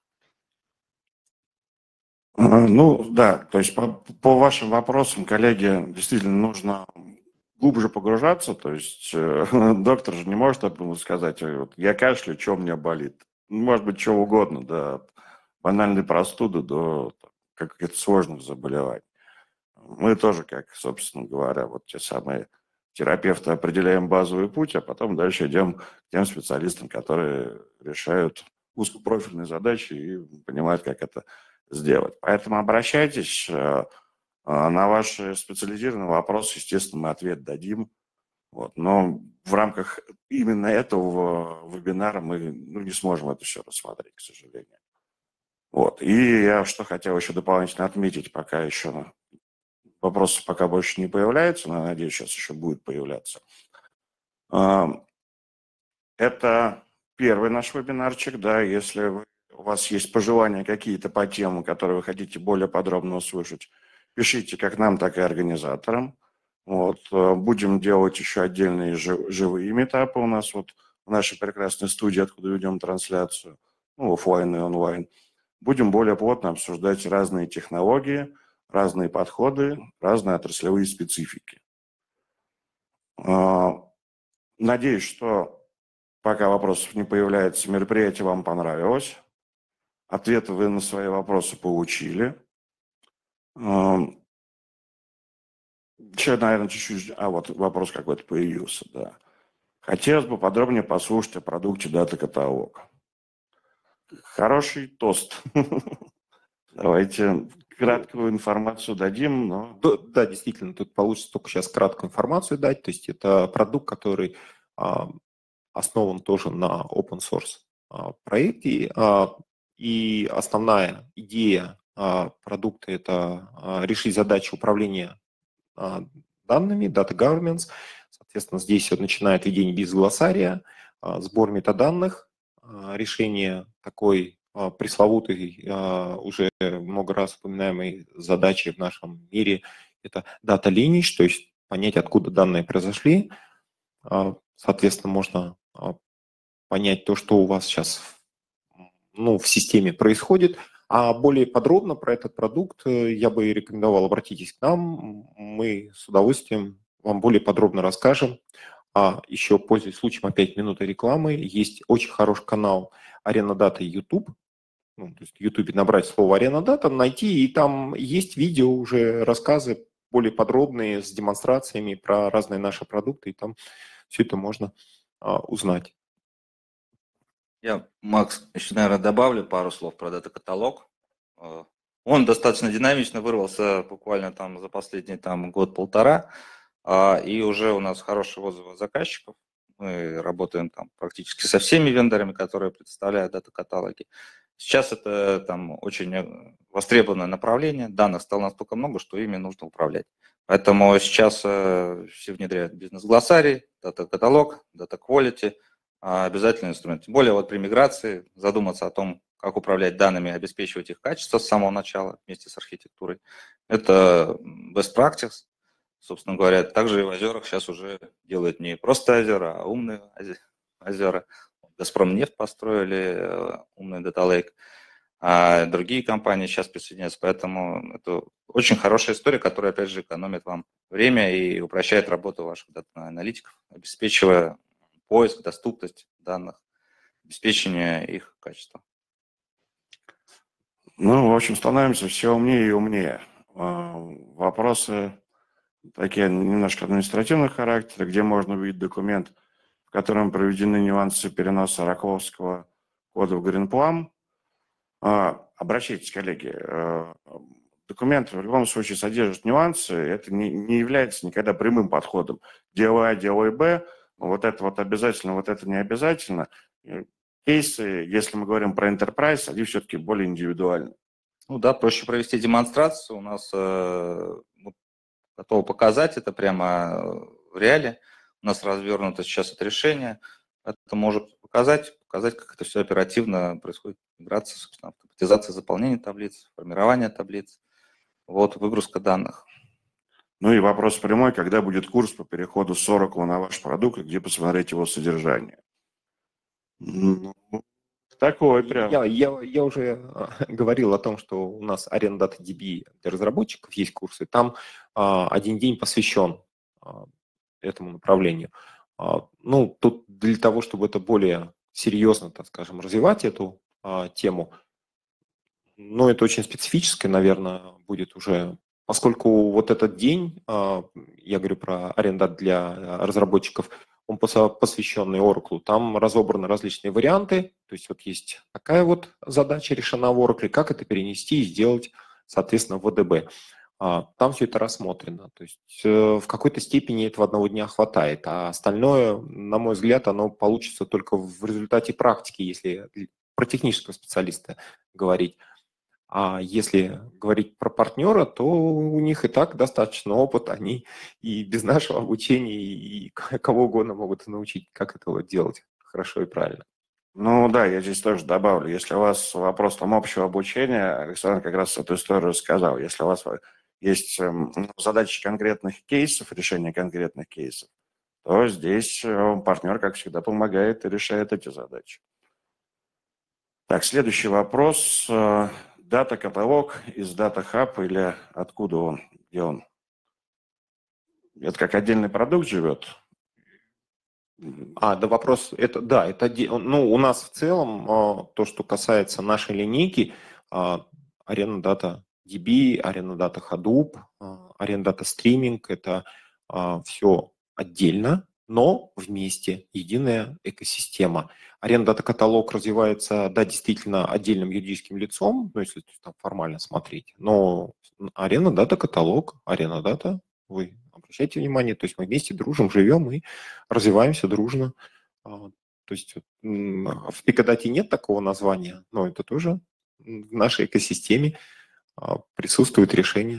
Ну, да, то есть по вашим вопросам, коллеги, действительно нужно глубже погружаться, то есть доктор же не может сказать, вот, я кашляю, что у меня болит. Может быть, что угодно, да, от банальной простуды до каких-то сложных заболеваний. Мы тоже, как, собственно говоря, вот те самые терапевты определяем базовый путь, а потом дальше идем к тем специалистам, которые решают узкопрофильные задачи и понимают, как это сделать. Поэтому обращайтесь. На ваши специализированные вопросы, естественно, мы ответ дадим. Вот. Но в рамках именно этого вебинара мы не сможем это все рассмотреть, к сожалению. Вот. И я что хотел еще дополнительно отметить, пока еще вопросов пока больше не появляется, но, надеюсь, сейчас еще будет появляться. Это первый наш вебинарчик, да, если у вас есть пожелания какие-то по темам, которые вы хотите более подробно услышать, пишите как нам, так и организаторам. Вот. Будем делать еще отдельные живые митапы у нас вот в нашей прекрасной студии, откуда ведем трансляцию, офлайн и онлайн. Будем более плотно обсуждать разные технологии, разные подходы, разные отраслевые специфики. Надеюсь, что пока вопросов не появляется, мероприятие вам понравилось. Ответы вы на свои вопросы получили. Еще, наверное, чуть-чуть... вот вопрос какой-то появился, да. Хотелось бы подробнее послушать о продукте дата-каталог. Хороший тост. Давайте краткую информацию дадим, но... Да, действительно, тут получится только сейчас краткую информацию дать. То есть это продукт, который основан тоже на open source проекте. И основная идея продукта – это решить задачу управления данными, data governance. Соответственно, здесь начинает ведение бизнес-глоссария, сбор метаданных, решение такой пресловутой, уже много раз упоминаемой задачи в нашем мире – это data lineage, то есть понять, откуда данные произошли. Соответственно, можно понять то, что у вас сейчас в системе происходит. А более подробно про этот продукт я бы рекомендовал, обратитесь к нам, мы с удовольствием вам более подробно расскажем. Еще, пользуясь случаем, опять минута рекламы, есть очень хороший канал Arena Data YouTube. То есть в YouTube набрать слово Arena Data, найти, и там есть видео, уже рассказы более подробные с демонстрациями про разные наши продукты, и там все это можно узнать. Я, Макс, еще, наверное, добавлю пару слов про дата-каталог. Он достаточно динамично вырвался буквально там за последний год-полтора, и уже у нас хорошие отзывы от заказчиков. Мы работаем там практически со всеми вендорами, которые представляют дата-каталоги. Сейчас это там очень востребованное направление, данных стало настолько много, что ими нужно управлять. Поэтому сейчас все внедряют бизнес-глоссарий, дата-каталог, дата-квалити, обязательный инструмент. Тем более вот при миграции задуматься о том, как управлять данными, обеспечивать их качество с самого начала вместе с архитектурой. Это best practice, собственно говоря. Также и в озерах сейчас уже делают не просто озера, а умные озера. Газпромнефть построили умный Data Lake, а другие компании сейчас присоединяются. Поэтому это очень хорошая история, которая, опять же, экономит вам время и упрощает работу ваших дата-аналитиков, обеспечивая поиск, доступность данных, обеспечение их качества. В общем, становимся все умнее и умнее. Вопросы такие немножко административного характера, где можно увидеть документ, в котором проведены нюансы переноса Раковского кода в GreenPlum. Обращайтесь, коллеги. Документ в любом случае содержит нюансы. Это не является никогда прямым подходом. Делай А, делай Б. Вот это вот обязательно, вот это не обязательно. кейсы, если мы говорим про Enterprise, они все-таки более индивидуальны. Ну да, проще провести демонстрацию. У нас готово показать это прямо в реале. У нас развернуто сейчас это решение. Это может показать, как это все оперативно происходит. Миграция, собственно, автоматизация заполнения таблиц, формирование таблиц, вот, выгрузка данных. Ну и вопрос прямой, когда будет курс по переходу с Oracle на ваш продукт, где посмотреть его содержание? Ну, такой прям. Я уже говорил о том, что у нас аренда DB для разработчиков есть курсы. Там один день посвящен этому направлению. Ну, тут для того, чтобы это более серьезно, так скажем, развивать эту тему, но это очень специфическое, наверное, будет уже, поскольку вот этот день, я говорю про арендат для разработчиков, он посвященный Oracle, там разобраны различные варианты, то есть вот есть такая вот задача решена в Oracle, как это перенести и сделать, соответственно, в ОДБ. Там все это рассмотрено, то есть в какой-то степени этого одного дня хватает, а остальное, на мой взгляд, оно получится только в результате практики, если про технического специалиста говорить. А если говорить про партнера, то у них и так достаточно опыта, они и без нашего обучения, и кого угодно могут научить, как это делать хорошо и правильно. Ну да, я здесь тоже добавлю. Если у вас вопрос там общего обучения, Александр как раз эту историю рассказал. Если у вас есть задачи конкретных кейсов, решение конкретных кейсов, то здесь партнер, как всегда, помогает и решает эти задачи. Так, следующий вопрос. Дата-каталог из Data Hub или откуда он, где он? Это как отдельный продукт живет? Да, вопрос, это, да, это, ну, у нас в целом, то, что касается нашей линейки, Arena Data DB, Arena Data Hadoop, Arena Data Streaming, это все отдельно, но вместе, единая экосистема. Arena Data каталог развивается, да, действительно отдельным юридическим лицом, ну, если там формально смотреть, но Arena Data каталог, Arena Data, вы обращайте внимание, то есть мы вместе дружим, живем и развиваемся дружно. То есть в Пикадате нет такого названия, но это тоже в нашей экосистеме присутствует решение.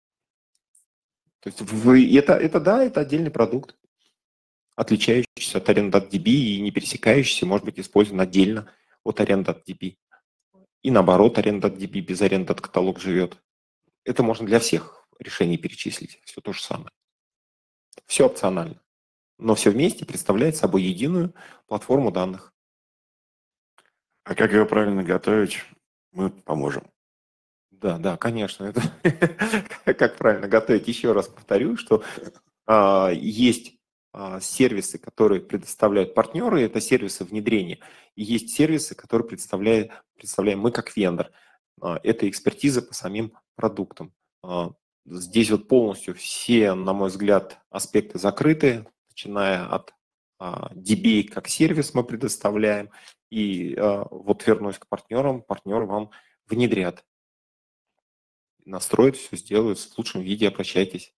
То есть это да, это отдельный продукт, отличающийся от ArенDB и не пересекающийся, может быть, использован отдельно от ArенDB. И наоборот, ArенDB без ArенDB каталог живет. Это можно для всех решений перечислить, все то же самое. Все опционально. Но все вместе представляет собой единую платформу данных. А как ее правильно готовить, мы поможем. Да, конечно. Это как правильно готовить. Еще раз повторю, что есть сервисы, которые предоставляют партнеры, это сервисы внедрения. И есть сервисы, которые представляем мы как вендор. Это экспертиза по самим продуктам. Здесь вот полностью все, на мой взгляд, аспекты закрыты, начиная от DB как сервис мы предоставляем, и вот вернусь к партнерам, партнеры вам внедрят, настроят все, сделают в лучшем виде, обращайтесь.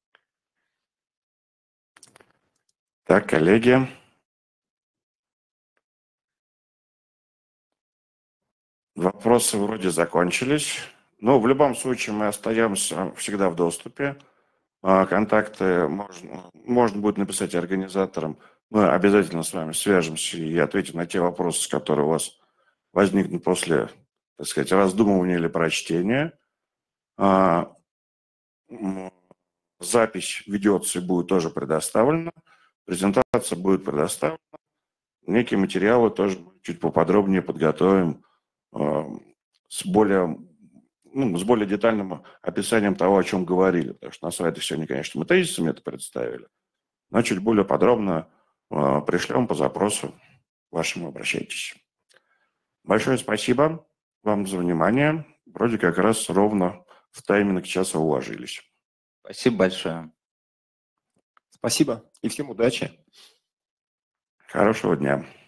Так, коллеги. Вопросы вроде закончились. Но в любом случае мы остаемся всегда в доступе. Контакты можно будет написать организаторам. Мы обязательно с вами свяжемся и ответим на те вопросы, которые у вас возникнут после, так сказать, раздумывания или прочтения. Запись ведется и будет тоже предоставлена. Презентация будет предоставлена. Некие материалы тоже чуть поподробнее подготовим с более детальным описанием того, о чем говорили. Потому что на сайте сегодня, конечно, мы тезисами это представили, но чуть более подробно пришлем по запросу вашему, обращайтесь. Большое спасибо вам за внимание. Вроде как раз ровно в тайминг часа уложились. Спасибо большое. Спасибо и всем удачи. Хорошего дня.